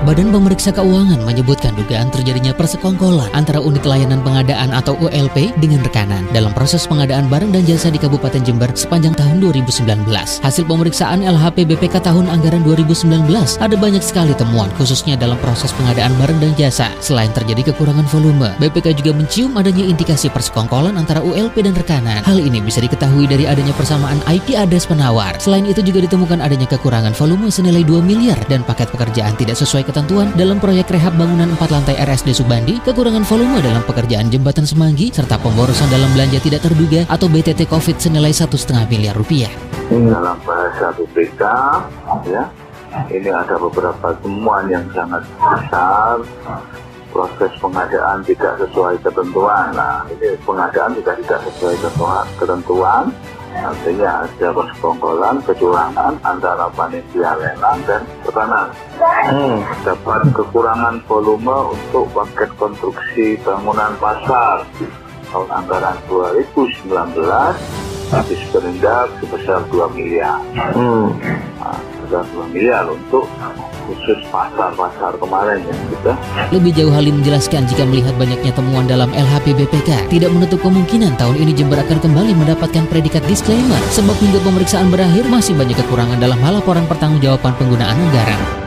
Badan Pemeriksa Keuangan menyebutkan dugaan terjadinya persekongkolan antara unit layanan pengadaan atau ULP dengan rekanan dalam proses pengadaan barang dan jasa di Kabupaten Jember sepanjang tahun 2019. Hasil pemeriksaan LHP BPK tahun anggaran 2019 ada banyak sekali temuan khususnya dalam proses pengadaan barang dan jasa. Selain terjadi kekurangan volume, BPK juga mencium adanya indikasi persekongkolan antara ULP dan rekanan. Hal ini bisa diketahui dari adanya persamaan IP address penawar. Selain itu juga ditemukan adanya kekurangan volume senilai 2 miliar dan paket pekerjaan tidak sesuai ketentuan dalam proyek rehab bangunan 4 lantai RSD Subandi, kekurangan volume dalam pekerjaan jembatan Semanggi, serta pemborosan dalam belanja tidak terduga atau BTT COVID senilai 1,5 miliar rupiah. Dalam bahasa BPK, ya, ini ada beberapa temuan yang sangat besar. Proses pengadaan tidak sesuai ketentuan. Nah, ini pengadaan juga tidak sesuai ketentuan. Artinya ada persekongkolan, kecurangan antara panitia lelang dan rekanan. Dapat kekurangan volume untuk paket konstruksi bangunan pasar tahun anggaran 2019 habis berendah sebesar 2 miliar. Sebesar 2 miliar untuk khusus pasar-pasar kemarin yang kita. Lebih jauh Halim menjelaskan jika melihat banyaknya temuan dalam LHP BPK, tidak menutup kemungkinan tahun ini Jember akan kembali mendapatkan predikat disclaimer sebab hingga pemeriksaan berakhir masih banyak kekurangan dalam hal laporan pertanggungjawaban penggunaan anggaran.